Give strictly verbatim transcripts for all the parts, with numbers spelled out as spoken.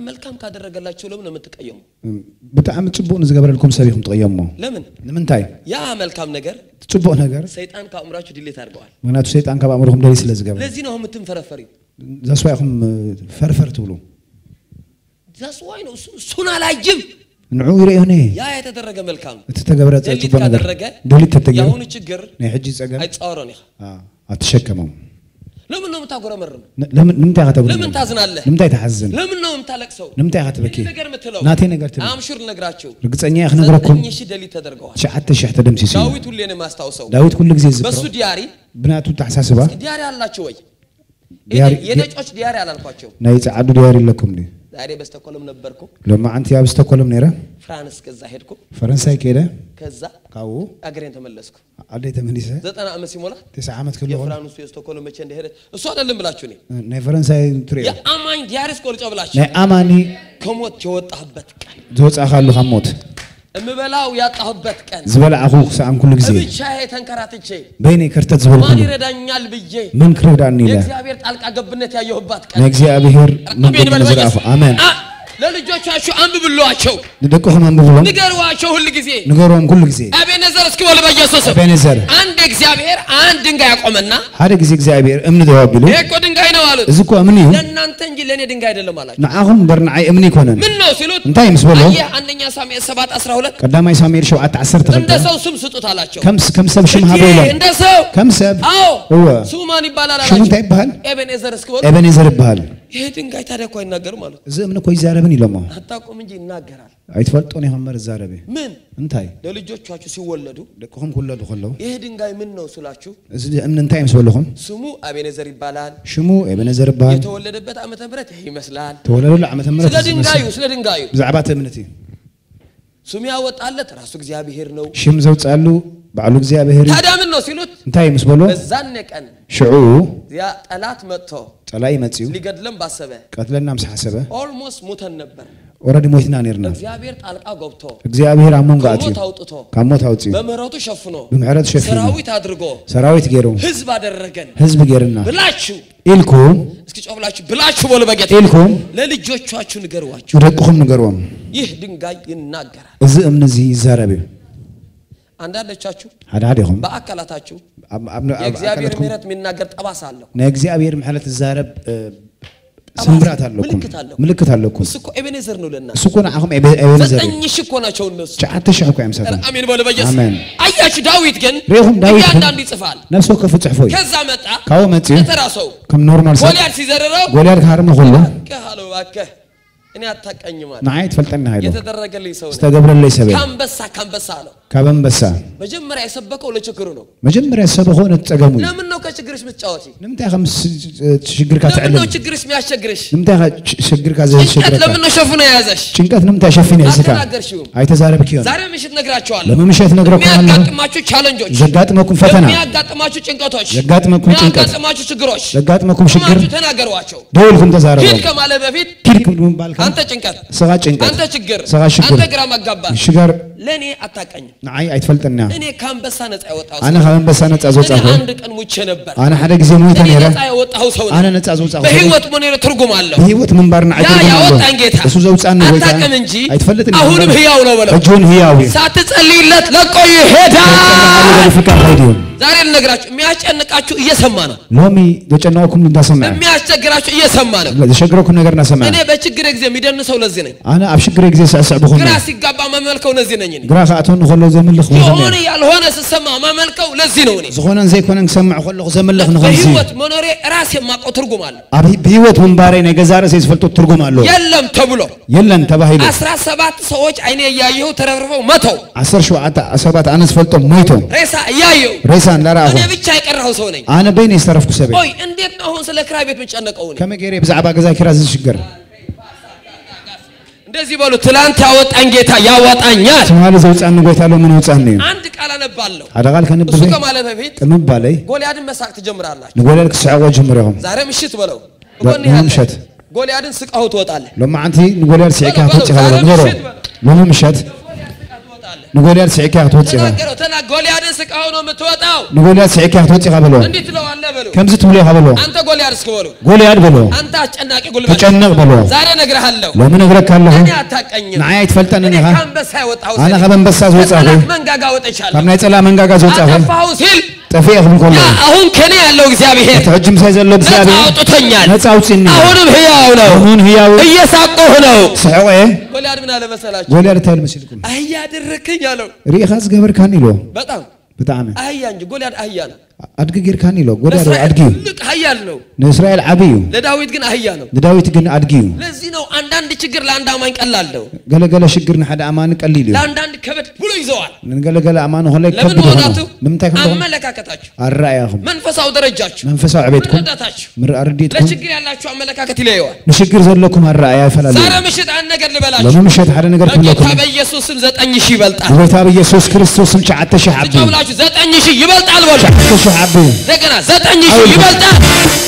መልካም ካደረገላችሁ ለምን የምትቀየሙ በጣም ጽቡቅ ንዝገበረልኩም ሰቢኩም ተቀየሙ ለምን ለምንታይ ያ መልካም ነገር ጽቡቅ ነገር ሰይጣን ካምራችሁ ዲሌት አድርገዋል ምክንያቱ ሰይጣን ካባምሩኩም ደሊስ ስለዝገበረ ለዚህ ነው የምትንፈረፈሪው ዛስዋይኩም ፈርፈርት ብሉ ዛስዋይ ነው ሱና ላጅም ንዑ ይረየኔ ያ የተደረገ መልካም ተተገበረ ጽቡቅ ነገር ደሊት ተተገበረ ያሁን ችግር ናይ ሕጂ ጸገም አይጻወረን ይኸ አ አትሸከመው ለምን ነው የምታጎረመርም ለምን ንምንታይ ከተብሉ ለምን ታዝናለህ ንምንታይ ተሐዝን ለምን ነው የምታለቅሰው ንምንታይ ከተበኪ ነገር ምትለው ናቴ ነገር ትል አምሹር ነግራችሁ እርግጠኛ ይህ ነግራኩም እሺ ደሊት ተደርገዋል ሸዓተ ሸህ ተደምሲሲ ዳዊት ሁሌ ነው ማስታውሰው ዳዊት ሁሉ ጊዜ ዝክሮ በሱ ዲያሪ ብናቱ ተሐሳስባ ዲያሪ አላችሁ ወይ ዲያሪ የነጮች ዲያሪ አላልኳቸው ናይ ጻዓዱ ዲያሪ ለኩም ዲ ዛሬ በስተኮለም ነበርኩ ለማ አንተ ያ በስተኮለም ነራ ፍራንስ ከዛ ሄድኩ ፈረንሳይ ከሄደ ከዛ ካው አገሬን ተመለስኩ አዴ ተመለሰ ዘጠና ዓመት ሲሞላ تسعة ዓመት ከሎ ፍራንስ በስተኮለም መቼ እንደሄደ እሱ አይደለም ብላችሁ ነኝ ናይ ፈረንሳይ ትሪዮ ያ አማኝ ዲያሪ ስኮልጮ ብላችሁ ናይ አማኒ ከሞት የወጣህበት ቀን ዝወጻኻሉ ከሞት እምበላው ያጣሁበት ቀን ዝበላአኹ ሰአን ኩሉ ጊዜ ብቻዬ ተንከራትቼ በእኔ ከርተት ዝበልኩ ማን ይረዳኛል ብዬ ምን ክረዳኒ ይላል የእግዚአብሔር ጣልቃ ገብነት ያየሁበት ቀን የእግዚአብሔር መንገድ መዝራፍ አሜን ለልጆቻችሁ አንብብሏቸው ለደቆም አንብብሏቸው ንገሯቸው ሁሉ ጊዜ ንገሯም ሁሉ ጊዜ አቤኔዘር እስኪ ወለ በኢየሱስ አቤኔዘር አንድ እግዚአብሔር አንድ ድንጋይ ያቆመና ሓደ ጊዜ እግዚአብሔር እምነ ደዋብሉ እኮ ድንጋይ ነው አሉት እዝኮ እምኒ ለእናንተ እንጂ ለኔ ድንጋይ አይደለም አላችሁ ንአኹም በርናይ እምኒ ኮነን ምን ነው ሲሉት እንታይ ምስበሎ አየ አንደኛ ሳሙኤል ሰባት አስራ ሁለት ቀዳማይ ሳሙኤል ሰብዓተ ዓሰርተ እንደ ሰው ስም ስጡት አላቸው ከምስ ከምሰብ ሽም ሀበላ እንደ ሰው ከምሰብ አዎ ሁዋ ስሙ ማን ይባላል ሽሙ አላቸው እንታይ ይባላል ኤቤኔዘር እስኪ ወለ ኤቤኔዘር ይባላል ይሄ ድንጋይ ታዲያ እኮ አይናገርም ማለት እዚ እምነ ኮ ይዛረብን ይለማ አታቆም እንጂ ይናገራል አይትፈልጦን ይኸመር ዛረበ ምን እንታይ ለልጆቻችሁ ሲወለዱ ደቆም ኩለዱ ከለው ይሄ ድንጋይ ምን ነው ስላችሁ እዚ እምነ እንታይ መስበለኹም ስሙ አቤኔዘር ይባላል ሽሙ ኤቤኔዘር ይባላል የተወለደበት ዓመተ ምህረት ይሄ ይመስላል ተወለደሉ ዓመተ ምህረት ስለ ድንጋዩ ስለ ድንጋዩ ብዛዕባ እምነቲ ስሙ ያወጣለት ራሱ እግዚአብሔር ነው ሽም ዘውጻሉ ባዕሉ እግዚአብሔር ታዲያ ምን ነው ሲሉት እንታይ መስበሎ በዛን ቀን ሽዑ ያ ጠላት መጥቶ ጠላይ መጽዩ ሊገድለም ባሰበ ቀትለና ምሳሐሰበ ኦልሞስት ሞተን ነበር ኦሬዲ ሞትና ነርና እግዚአብሔር ጣልቃ ገብቶ እግዚአብሔር አሞንጋቲ ከሞት አውጥቶ ከሞት አውጥቶ በምህረቱ ሸፍኖ በምህረቱ ሸፍኖ ሰራዊት አድርጎ ሰራዊት ገሩ ህዝብ አደረገን ህዝብ ገርና ብላችሁ ኢልኩም እስኪ ጮብላችሁ ብላችሁ ወለ በጌታ ኢልኩም ለልጆቻችሁ ንገሯቸው ደቅኹም ንገሩም ይህ ድንጋይ ይናገራል እዚ እምነዚ ይዛረብ አንዳንዶቻችሁ አዳዲኹም በአካላታችሁ የእግዚአብሔር ምህረት የሚናገር ጠባሳ አለው ናይ እግዚአብሔር ምሕረት ይዛረብ ስምራት አለኩም ምልክት አለኩም እሱኮ ኤቤኔዘር ነው ለና እሱኮ ናአኹም ኤቤኔዘር ዘጠኝ ሺህ እኮ ናቸው እነሱ ሸዓተ ሺህ እኮ ያምሳታ አሜን በለ በኢየሱስ አሜን አያችሁ ዳዊት ግን ሪኹም ዳዊት ያንዳንዱ ይጽፋል ነፍሶ ከፍ ጽሕፎይ ከዛ መጣ ካው መጽ ተራሰው ከም ኖርማል ሰው ጎልያድ ሲዘረረው ጎልያድ ካርነ ሁሉ ከሃሎ ባከህ እኔ አታቀኝ ማለት ናይት ፈልጠና ኃይሉ የተደረገልኝ ሰው ነው ተገብረልኝ ሰበ ካምበሳ ካምበሳ ነው ካበንበሳ መጀመሪያ የሰበከው ለችግሩ ነው መጀመሪያ የሰበከው ነው ተጸገሙ ለምን ነው ከችግርሽ ምትጫወቲ ንምታይ ከም ችግር ካትዕለም ለምን ነው ችግርሽ የሚያስቸግርሽ ንምታይ ችግር ካዘሽግር ለምን ነው ሸፍነ ያዘሽ ጭንቀት ንምታይ ሸፍነ ያዝካ አይተዛረብኪው ዛሬ ምሽት ነግራችኋለሁ ለምምሽት ነግራችኋለሁ የሚያጋጥማችሁ ቻሌንጆች ዘጋጥመኩም ፈተና የሚያጋጥማችሁ ጭንቀቶች ዘጋጥመኩም ጭንቀት የሚያጋጥማችሁ ችግሮች ዘጋጥመኩም ችግር ተናገሯቸው ደውልኩም ተዛረቡ ኪድ ከማለት በፊት ኪድ ከማለት አንተ ጭንቀት ሰጋ ጭንቀት አንተ ችግር ሰጋ ችግር አንተ ግራ መጋባት ሽጋር ለኔ አታቀኝ ናይ አይትፈልጥና እኔ ካምበሳ ነፃ ያወጣው አና ካምበሳ ነፃ ዘውጻሁ አንድ ቀን ሙቼ ነበር አና ሓደ ጊዜ ሞይታ ነራ ነፃ ያወጣው ሰው አና ነፃ ዘውጻሁ በህይወት ምን ትርጉም አለው በህይወት ምንባርና ያ ያወጣን ጌታ እሱ ዘውጻን ነው ወይታ አታቀም እንጂ አይትፈልጥና አሁንም ህያው ነው በለው እጁን ህያው ሳትጸልይለት ለቆ ይሄዳል ፍቃድ ሄዲዮ ዛሬ ልነግራችሁ የሚያስጨንቃችሁ እየሰማ ነው ሎሚ ደጨናውኩም እንዳሰማ የሚያስቸግራችሁ እየሰማ ነው ለሸግረኩም ነገር እናሰማ እኔ በችግር ጊዜ የሚደንሰው ለዚህ ነኝ አና አብሽግረ ጊዜ ሳስዕ በሆነ ግራ ሲጋባ ማመልከው ለዚህ ነኝ እኔ ግራ ካቶን ሆሎ ዘምልኽ የሆነ ያልሆነ ስሰማ ማመልከው ለዚህ ነው እኔ ዝኾነን ዘይኮነን ሰማዕ ሆሎ ዘምልኽ ንኸዚ በህይወት መኖሬ ራስ የማቀው ትርጉም አለ አብ በህይወት ምንባሬ ነገር ዛሬ ሲፈልጦ ትርጉም አለ የለም ተብሎ የለም ተባሂሎ አስራ ሰባት ሰዎች አይኔ ያየው ተረፍርፈው መተው አስር ሸውዓተ ሰባት አነስ ፈልጦ ሞይቶ ሬሳ ያየው ሬሳ እንዳራሁ እኔ ብቻ የቀረው ሰው ነኝ አነ በእኔ ዝተረፍኩ ሰበ ኦይ እንዴት ነው አሁን ስለ ክራይ ቤት ምጨነቀው ነኝ ከመገሬ ብዛዕባ ገዛ ኪራዝ ዝሽገር እንደዚህ በሉ ትላንት ያወጣኝ ጌታ ያወጣኛል ስማለ ዘውጻን ጎይታሎ ምን ወጻን አንድ ቃል አነባለሁ አዳጋል ከነብበ እሱ ከማለት በፊት ከመባላይ ጎልያድን መሳቅ ትጀምራላችሁ ጎልያድ ከሰዓው ጀምረውም ዛሬ ምሽት በለው ጎን ምሽት ጎልያድን ስቃው ትወጣለህ ለማ አንተ ጎልያድ ሲዕካ ፈጭ ካለ ነገሮ ለምን ምሽት نقوليات سعيك يا توصيها تناقروا تنا غولياد سقاو ነው የምትወጣው نقوليات سعيك يا توصيها بلو እንዴት ነው አለ በሉ كم زت بلو بلو አንተ ጎልያድ እስከበሉ غولياد بلو አንተ አስጨናቂ ጉልበት تጨነቅ بلو ዛሬ ነግረሃለሁ لو من نغرك الله እኔ አታቀኝም معايا يتفلتنني ها ካንበሳ ይወጣው انا خبنبሳ زوጻሁ መንጋጋ ወጥቻለሁ كم نايصላ መንጋጋ زوጻሁ አጠፋው ሲል طفيهم كله አሁን ከኔ ያለው እግዚአብሔር ተጅም ሳይዘለው እግዚአብሔር አውጥቶኛል ነፃ አውጪኝ አሁንም ህያው ነው አሁን ህያው እየሳቀሁ ነው ሰው እ ጎልያድ ምን አለ መሰላችሁ ጎልያድ ታይል መስልኩም አህያ አደረከኝ አለው ሪኻስ ገበር ካን ይሎ በጣም በጣም አህያ እንጂ ጎልያድ አህያ ነው አድግ ገር ካን ይሎ ጎልያድ አድጊ ልክ ኃያል ነው ለእስራኤል አብዩ ለዳዊት ግን አህያ ነው ለዳዊት ግን አድጊው ለዚህ ነው አንዳንድ ችግር ለአንድ አማኝ ቀላል ነው ገለገለ ችግር ለሐደ አማን ቀሊል ነው ለአንዳንድ ከበድ ብሎ ይዘዋል ገለገለ አማን ሆለ ከበድ ነው ለምን ታከም አመለካከታችሁ አራያኩም መንፈሳው ደረጃችሁ መንፈሳው አቤትኩም ምር አርዲትኩም ለችግር ያላችሁ አመለካከት ይለየዋል ለችግር ዘለኩም አራያ ይፈላል ዛሬ ምሽት አንድ ነገር ልበላችሁ ለምን ምሽት ሓደ ነገር ትልኩም በኢየሱስ ስም ዘጠኝ ሺህ ይበልጣል በጌታ በኢየሱስ ክርስቶስ ስም ጫዓተ ሺህ አብዱ ተብላችሁ ዘጠኝ ሺህ ይበልጣል ወል ጫዓተ ሺህ አብዱ ደገና ዘጠኝ ሺህ ይበልጣል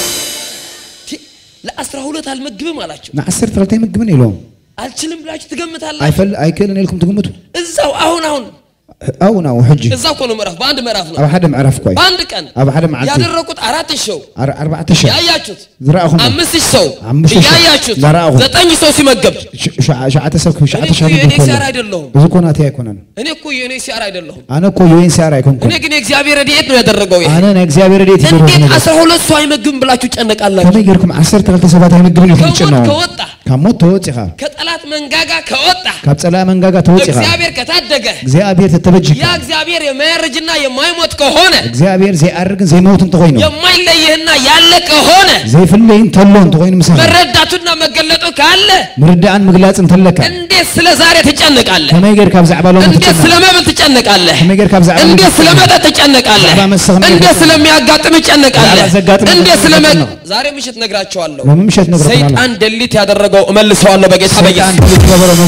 ለአስራ ሁለት አልመግብም አላችሁ ለአስር ተልታ ይመግብን ይለው አልችልም ብላችሁ ትገምታላችሁ አይፈል አይከልን ይልኩም ትገምቱ እዛው አሁን አሁን አው ነው ህጅ እዛው ኮኑ ምዕራፍ በአንድ ምዕራፍ ነው አብ ሓደ ምዕራፍ ቆይ በአንድ ቀን አብ ሓደ ማዓልቲ ያደረኩት አራት ሺህ አርባዕተ ሺህ ያያችሁት ዝራእኹም አምስት ሺህ ሰው ያያችሁት ዘጠኝ ሺህ ሰው ሲመገብ ሸዓተ ሰብ ሸዓተ ሺህ እኔ ሲያር አይደለሁም ብዙ ኮናት አይኮነን እኔ እኮ የኔ ሲያር አይደለሁም አነ እኮ የኔ ሲያር አይኮንኩም እኔ ግን እግዚአብሔር ረድኤት ነው ያደረገው ይሄ አነ እግዚአብሔር ረድኤት ይደረገው እንዴት አስራ ሁለት ሰው አይመግብም ብላችሁ ጨነቃላችሁ ከመገርኩም አስር ተልታ ሰባት አይመግብን ይልኩም ነው ከወጣ ከሞት ተወጪኻ ከጠላት መንጋጋ ከወጣ ከጸላ መንጋጋ ተወጪኻ እግዚአብሔር ከታደገ እግዚአብሔር ተተበጅካ ያ እግዚአብሔር የማያርጅና የማይሞት ከሆነ እግዚአብሔር ዘይአርግን ዘይሞትን ተቆይኖ የማይለይህና ያለ ከሆነ ዘይፍለይን ተሎን ተቆይኖ ምሳሌ መረዳቱና መገለጡ ካለ ምርዳን መግላጽን ተለካ እንዴት ስለ ዛሬ ትጨነቃለህ ከመገር ካብ ዛዕባ ሎም እንዴት ስለ መብል ትጨነቃለህ ከመገር ካብ ዛዕባ እንዴት ስለ መጠጥ ትጨነቃለህ እንዴት ስለሚያጋጥም ትጨነቃለህ እንዴት ስለ ዛሬ ምሽት ነግራቸዋለሁ ምሽት ነግራቸዋለሁ ሰይጣን ደሊት ያደረገው እመልሰዋለሁ በጌታ በኢየሱስ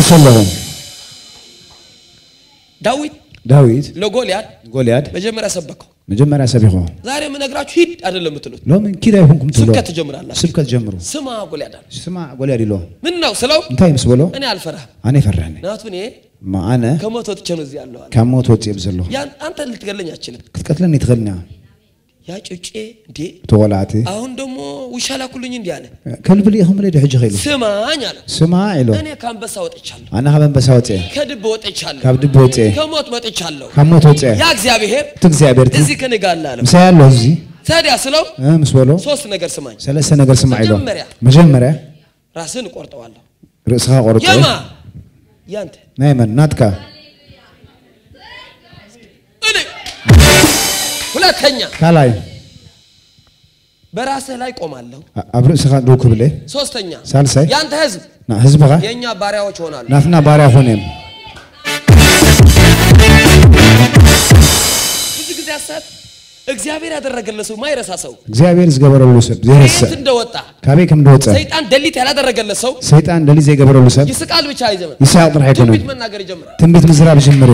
ዳዊት ዳዊት ለጎልያድ ጎልያድ መጀመሪያ ሰበከው መጀመሪያ ሰበከው ዛሬ ምን ነግራችሁ ሂድ አይደለም የምትሉት ለምን ኪዳ ይሁንኩም ትሉ ስብከት ጀምራላችሁ ስብከት ጀምሩ ስማ ጎልያድ ስማ ጎልያድ ይሎ ምን ነው ስለው እንታይ መስበሎ እኔ አልፈራህ እኔ ፈራህ ነኝ ናቱ እኔ ማአነ ከሞት ወጥቼ ነው እዚህ ያለው ከሞት ወጥቼ ብዘለሁ ያን አንተ ልትገለኝ አትችልም ክትቀትለኝ ትገልኛ ያ ጩጬ እንዴ ተወላቲ አሁን ደግሞ ውሻ ላኩልኝ እንዴ አለ ከልብሊ ይሁን ለደ ህጅ ኸይሉ ስማኝ አለ ስማኝ ይሎ እኔ ካንበሳ ወጥቻለሁ አና ካንበሳ ወጥቼ ከድብ ወጥቻለሁ ከድብ ወጥቼ ከሞት ወጥቻለሁ ከሞት ወጥቼ ያ እግዚአብሔር እግዚአብሔር እዚህ ከኔ ጋር አለ ምሳያለሁ እዚህ ታዲያ ስለው ምስበሎ ሶስት ነገር ስማኝ ሰለሰ ነገር ስማኝ ይሎ መጀመሪያ ራስን ቆርጠዋለሁ ራስህ ቆርጠው ያማ ያንተ ናይመን ናትካ እኔ ሁለተኛ ካላይ በራስህ ላይ ቆማለሁ አብረስኻ ዶክ ብለ ሶስተኛ ሳልሳይ ያንተ ህዝብ ና ህዝብኻ የኛ ባሪያዎች ሆናሉ ናትና ባሪያ ሆነም ብዙ ጊዜ አሳት እግዚአብሔር ያደረገለት ሰው ማይረሳ ሰው እግዚአብሔር ዝገበረሉ ሰብ ዘይረሳ እንደወጣ ካቤ ከም እንደወጣ ሰይጣን ደሊት ያላደረገለት ሰው ሰይጣን ደሊት ዘይገበረሉ ሰብ ይስቃል ብቻ አይዘመን ይሳቅ ጥራይ አይኮንም ትንቢት መናገር ይጀምራል ትንቢት ምዝራብ ጀምረ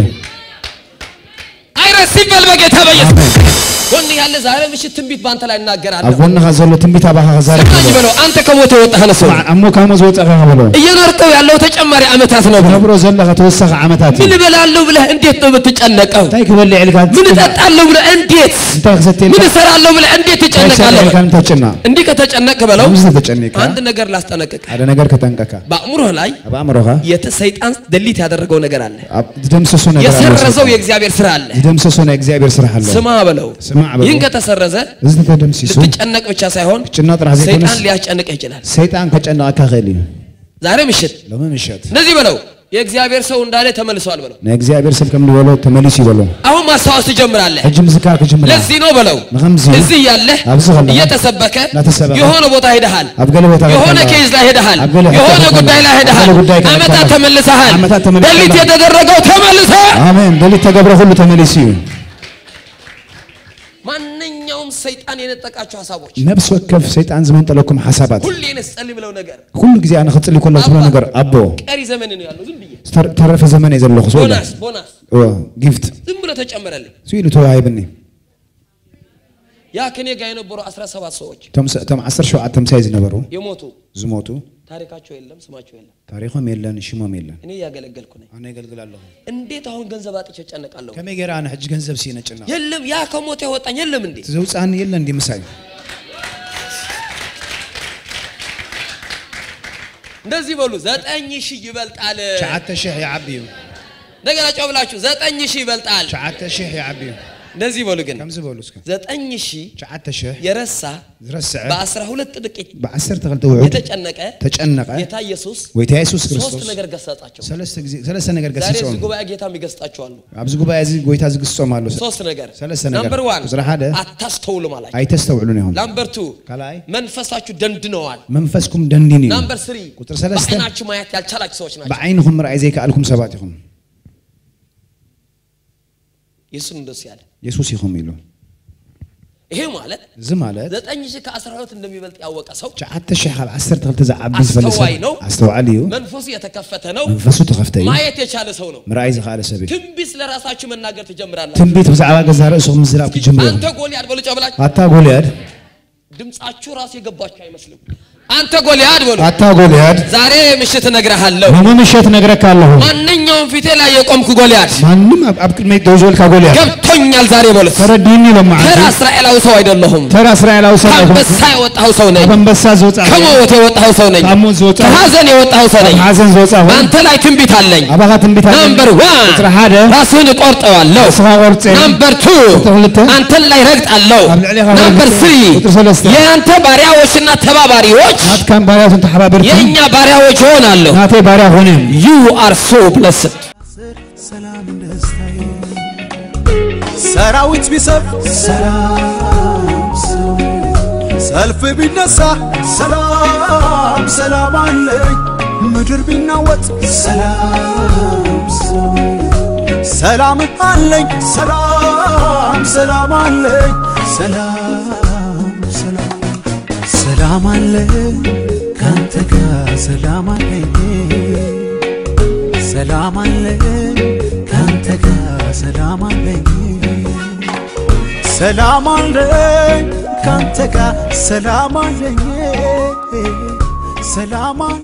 አይረሲም በልበጌታ በኢየሱስ ወንድ ያለ ዛሬ ምሽት ትንቢት ባንተ ላይ እናገራለሁ አወንህ ዘሎ ትንቢት አባኻ ዛሬ በለው አንተ ከሞት የወጣህ ነው ሰው አሞ ከሞት ወጣህ በለው እየኖርከው ያለው ተጨማሪ አመታት ነው ብሮ ዘለኸ ተወሰኸ አመታት ምን በላለሁ ብለህ እንዴት ነው የምትጨነቀው ታይ ከበልዕ ልካት ምን እጠጣለሁ ብለህ እንዴት እንታይ ክሰተል ምን እሰራለሁ ብለህ እንዴት ትጨነቃለህ ካን ተጨና እንዲህ ከተጨነቅክ በለው ምን ተጨነቀ አንድ ነገር ላስጠነቅቅ አደ ነገር ከተንቀካ በአእምሮህ ላይ በአእምሮህ የተሰይጣን ደሊት ያደረገው ነገር አለ ደምሰሶ ነገር አለ የሰረዘው የእግዚአብሔር ስራ አለ ደምሰሶ ነው የእግዚአብሔር ስራ አለ ስማ በለው ስማ በለው ይህን ከተሰረዘ እዚህ ተደምሲሱ ልትጨነቅ ብቻ ሳይሆን ሰይጣን ሊያስጨንቅ ይችላል ሰይጣን ከጨነቀ ከኸሊ ዛሬ ምሽት ለምን ምሽት እንደዚህ በለው የእግዚአብሔር ሰው እንዳለ ተመልሷል በለው የእግዚአብሔር ሰው ከም በለው ተመልሶ ይበለው አሁን ማስታወስ ትጀምራለህ እጅም ዝካር ከጀምራ ለዚህ ነው በለው እዚህ ያለ እየተሰበከ የሆነ ቦታ ሄደሃል የሆነ ኬዝ ላይ ሄደሃል የሆነ ጉዳይ ላይ ሄደሃል አመታት ተመልሰሃል ደሊት የተደረገው ተመልሰ አሜን ደሊት ተገብረ ሁሉ ተመልሶ ማንኛውም ሰይጣን የነጠቃቸው ሐሳቦች ነፍስ ወከፍ ሰይጣን ዘመን ጠለኩም ሐሳባት ሁሉ የነጸልይ ብለው ነገር ሁሉ ጊዜ አነ خصልይ ኮላ ብለው ነገር አቦ ቀሪ ዘመን ነው ያለው ዝም ብዬ ተረፈ ዘመን የዘለኹ ሰው ቦናስ ቦናስ ኦ ጊፍት ዝም ብሎ ተጨመረልኝ ሲሉ ተዋይብኒ ያ ከኔ ጋር የነበሩ አስራ ሰባት ሰዎች ተም ተም አስር ሸው አተም ሳይዝ ነበሩ የሞቱ ዝሞቱ ታሪካቸው የለም ስማቸው የለም ታሪኩም የለን ሽሞም የለን እኔ ያገለገልኩ ነኝ እኔ ያገልግላለሁ እንዴት አሁን ገንዘብ አጥቼ ጨነቃለሁ ከመገራ አነ ህጅ ገንዘብ ሲነጭና የለም ያ ከሞት ያወጣኝ የለም እንዴ ዘውጻን የለን እንዴ ምሳይ እንደዚህ በሉ ዘጠኝ ሺህ ይበልጣል ሰዓት ሺህ ያብዩ ነገራ ጨብላችሁ ዘጠኝ ሺህ ይበልጣል ሰዓት ሺህ ያብዩ እንደዚህ በሉ ግን ከምዝ በሉ እስከ ዘጠኝ ሺህ ሰዓት ሺህ የረሳ ዝረሰ በአስራ ሁለት ጥቂት በ10 ተገልጠው የተጨነቀ ተጨነቀ ጌታ ኢየሱስ ወይታ ኢየሱስ ክርስቶስ ሶስት ነገር ገሰጻቸው ሰለስተ ጊዜ ሰለስተ ነገር ገሰጻቸው ዛሬ ጉባኤ ጌታ የሚገስጣቸው አሉ አብዙ ጉባኤ እዚህ ጎይታ ዝግስጾም አሉ ሶስት ነገር ሰለስተ ነገር ነምበር ዋን ቁጥር ሓደ አታስተውሉ ማለት አይተስተውሉን ይሁን ነምበር ቱ ከላይ መንፈሳችሁ ደንድነዋል መንፈስኩም ደንዲኒ ነምበር ስሪ ቁጥር ሰለስተ በአይናችሁ ማየት ያልቻላችሁ ሰዎች ናቸው በአይንኩም ራእይ ዘይካልኩም ሰባት ይሁን ኢየሱስ እንደስ ያለ ኢየሱስ ይሁን ይሉ ይሄ ማለት ዝም ማለት ዘጠኝ ሺህ ከአስራ ሁለት እንደሚበልጥ ያወቀ ሰው ሰዓት ሺህ على عشرة ተልተ ዘዓብዝ ፈለሰ አስተዋይ ነው መንፈሱ የተከፈተ ነው መንፈሱ ተከፈተ ማየት የቻለ ሰው ነው ራእይ ዘኻለ ሰበይ ትንቢት ለራሳችሁ መናገር ትጀምራላችሁ ትንቢት በዛባ ገዛ ራስኩም ዝራብ ትጀምሩ አንተ ጎልያድ በሉ ጨብላችሁ አታ ጎልያድ ድምጻችሁ ራስ የገባችሁ አይመስልም አንተ ጎልያድ በሉ አታ ጎልያድ ዛሬ ምሽት ነግረሃለሁ ማን ምሽት ነግረካለሁ ማንኛውም ፊቴ ላይ የቆምኩ ጎልያድ ማንንም አብቅል ማይ ደውዞልካ ጎልያድ ገብቶኛል ዛሬ በሉ ተረዲኒ ለማ ተራ እስራኤላዊ ሰው አይደለሁም ተራ እስራኤላዊ ሰው አይደለሁም አንበሳ የወጣው ሰው ነኝ አንበሳ ዘወጣ ከሞት የወጣው ሰው ነኝ ከሞት ዘወጣ ከሐዘን የወጣው ሰው ነኝ ሐዘን ዘወጣ አንተ ላይ ትንቢት አለኝ አባጋ ትንቢት አለኝ ነምበር ዋን ቁጥር ሓደ ራስህን ቆርጠዋለሁ ነምበር ቱ አንተ ላይ ረግጣለሁ ነምበር ስሪ የአንተ ባሪያዎችና ተባባሪዎች አትካም ባሪያዎች ተሐባብርቱ የኛ ባሪያዎች ሆናለሁ ናቴ ባሪያ ሆነ you are so blessed ሰላም ደስታዬ ሰራዊት ቢሰብ ሰላም ሰልፍ ቢነሳ ሰላም ሰላም አለኝ ምድር ቢናወጥ ሰላም ሰላም አለኝ ሰላም ሰላም አለኝ ሰላም ሰላም ሰላም አለኝ ካንተ ጋር ሰላም አለኝ ሰላም አለኝ ካንተ ጋር ሰላም አለኝ ሰላም አለኝ ካንተ ጋር ሰላም አለኝ ሰላም